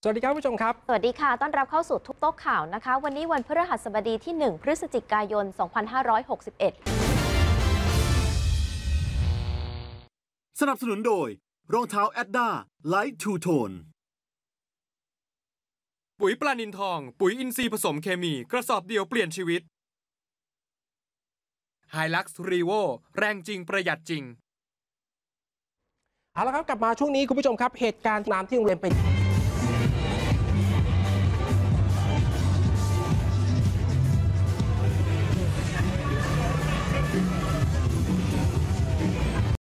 สวัสดีครับผู้ชมครับสวัสดีค่ะต้อนรับเข้าสู่ทุกโต๊ะข่าวนะคะ วันนี้วันพฤหัสบดีที่ 1 พฤศจิกายน 2561 สนับสนุนโดยรองเท้าแอดด้าไลท์ทูโทนปุ๋ยปลานินทองปุ๋ยอินทรีย์ผสมเคมีกระสอบเดียวเปลี่ยนชีวิต Hilux Revo แรงจริงประหยัดจริงเอาละครับกลับมาช่วงนี้คุณผู้ชมครับเหตุการณ์น้ำที่โรงเรียนเป็น